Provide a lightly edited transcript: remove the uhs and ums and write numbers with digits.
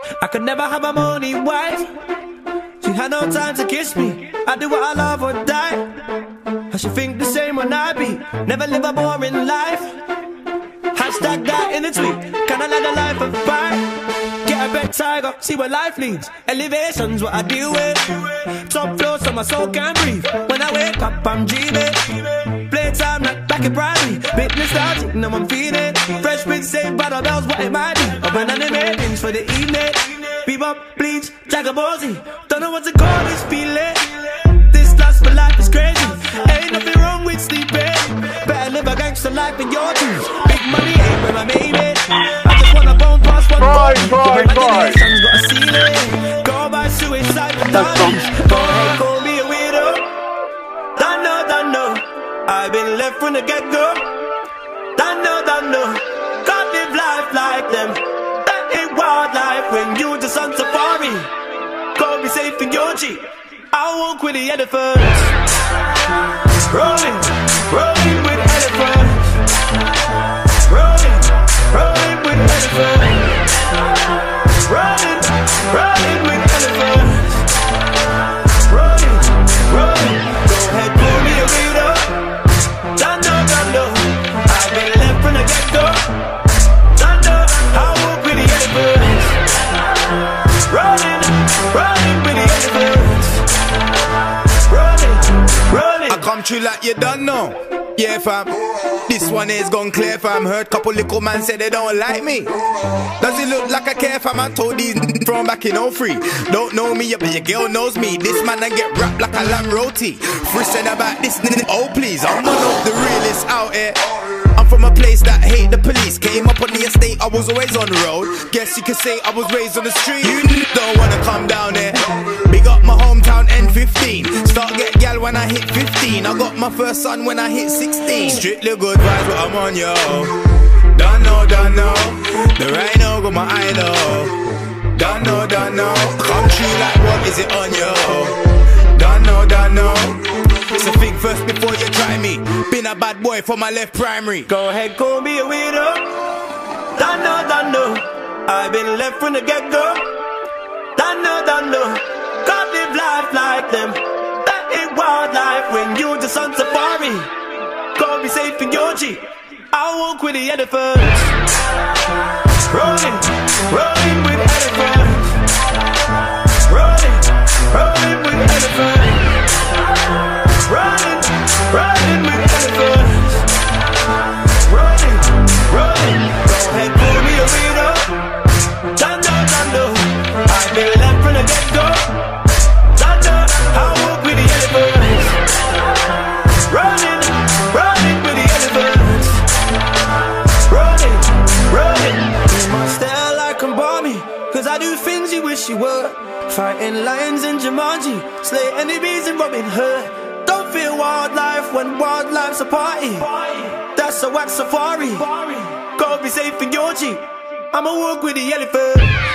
I could never have a money wife. She had no time to kiss me. I do what I love or die. I should think the same when I be. Never live a boring life. Hashtag that in the tweet. Can I live a life of fire? Get a bed tiger, see where life leads. Elevation's what I deal with. Top floor so my soul can breathe. When I wake up I'm dreaming. Playtime like back in Bradley. Bit nostalgic, now I'm feeling. Fresh with Saved by the Bells, what it might be. Open animations for the evening. Bebop, bleach, Jagabozy. Don't know what to call this feeling. This lust for life is crazy. Ain't nothing wrong with sleeping. Better live a gangster life in your dreams. Big money ain't where I made it. I just wanna bone past one boy. Imagination's got a ceiling. Go by suicide for darlings. Go ahead, call me a weirdo. Don't know. I've been left from the get-go. Don't know. Can't live life like them. That ain't wildlife when you just on safari. Go be safe in your Jeep. I walk with the elephants. Rolling with elephants. Rolling with elephants. Rolling with elephants. Rolling. Go ahead, pull me a weirdo. Don't know. I've been left from the get-go. Don't know. I walk with the elephants. Rolling with the elephants. Rolling. I come true like you don't know. Yeah, fam. This one is gone clear, fam. Heard couple little man say they don't like me. Does it look like I care, fam? I told these from back in 03. Don't know me, but your girl knows me. This man I get wrapped like a lamb roti. Free said about this, oh please. I'm one of the realest out here. I'm from a place that hate the police. Came up on the estate, I was always on the road. Guess you could say I was raised on the street. You don't wanna come down here. Big up my hometown N15. Start get gal when I hit 15. I got my first son when I hit 16. Strictly good vibes, but I'm on yo. Don't know. The rhino got my eye low. Don't know. Come true like what is it on yo? Don't know. So think first before you try me. Been a bad boy for my left primary. Go ahead, call me a weirdo. Don't know. I've been left from the get-go. Don't know. Can't live life like them. That ain't wildlife when you just on safari. Go be safe in your Jeep. I walk with the elephants. Rolling with elephants. Rolling with elephants. Rolling with elephants. Rolling. Go ahead, pull me a weirdo. Don't know. I've been left from the get-go. Don't know. I walk with the elephants. Rolling with the elephants. Rolling. You must stare like I'm balmy, cause I do things you wish you were. Fighting lions in Jumanji, slay enemies in Robin Hood. Don't feel wildlife when wildlife's a party. That's a wax safari. Go be safe in your Jeep. I'ma walk with the elephant.